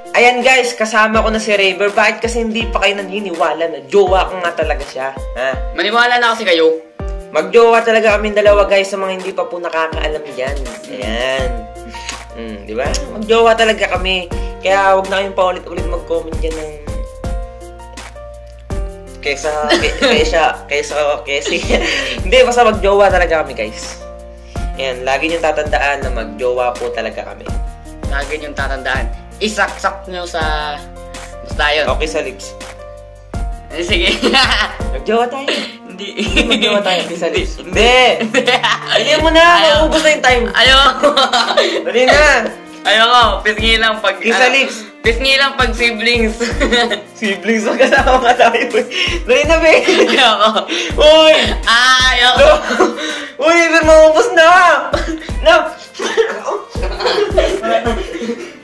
Ayan guys, kasama ko na si Raver. Bakit kasi hindi pa kayo naniniwala na jowa ko nga talaga siya? Ha? Maniwala na kasi kayo. Magjowa talaga kaming dalawa guys sa mga hindi pa po nakakaalam dyan. Ayan. Di ba? Magjowa talaga kami. Kaya huwag na kayong paulit-ulit mag-comment dyan ng... Kesa. Hindi, basta magjowa talaga kami guys. Ayan, lagi niyong tatandaan na magjowa po talaga kami. Lagi niyong tatandaan. Isaksak nyo sa... Basta yun. Okay sa lips. Sige. Magjowa tayo. Hindi. Magjowa tayo. Okay sa lips. Hindi. Hindi mo na. Maubos na yung time. Ayoko. Dali na. Ayoko. Pisngi lang pag... Kiss sa lips. Pisngi lang pag siblings. Siblings, magkasama ka tayo. Dali na, be. Ayoko. Uy. Ayoko. Uy, pero maubos na. Na.